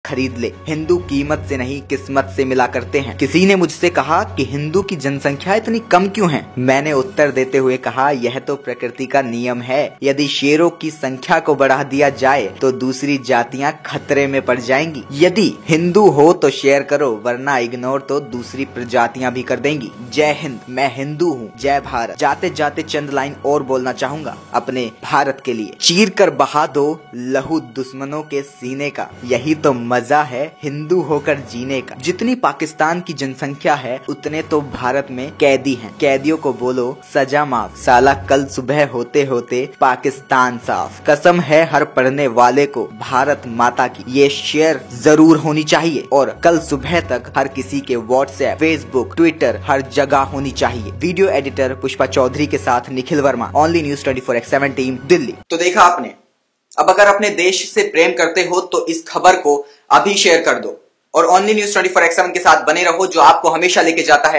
खरीद ले। हिंदू कीमत से नहीं किस्मत से मिला करते हैं। किसी ने मुझसे कहा कि हिंदू की जनसंख्या इतनी कम क्यों है? मैंने उत्तर देते हुए कहा, यह तो प्रकृति का नियम है। यदि शेरों की संख्या को बढ़ा दिया जाए तो दूसरी जातियां खतरे में पड़ जाएंगी। यदि हिंदू हो तो शेयर करो, वरना इग्नोर तो दूसरी प्रजातियां भी कर देंगी। जय हिंद, मैं हिंदू हूँ, जय भारत। जाते जाते चंद लाइन और बोलना चाहूंगा अपने भारत के लिए। चीर कर बहा दो लहू दुश्मनों के सीने का, यही तो मजा है हिंदू होकर जीने का। जितनी पाकिस्तान की जनसंख्या है उतने तो भारत में कैदी हैं। कैदियों को बोलो सजा माफ, साला कल सुबह होते होते पाकिस्तान साफ। कसम है हर पढ़ने वाले को भारत माता की, ये शेयर जरूर होनी चाहिए और कल सुबह तक हर किसी के व्हाट्सएप, फेसबुक, ट्विटर हर जगह होनी चाहिए। वीडियो एडिटर पुष्पा चौधरी के साथ Nikhil Verma, only news 24/7 team, Delhi. तो देखा आपने, अब अगर अपने देश से प्रेम करते हो तो इस खबर को अभी शेयर कर दो और ओनली न्यूज 24/7 के साथ बने रहो, जो आपको हमेशा लेके जाता है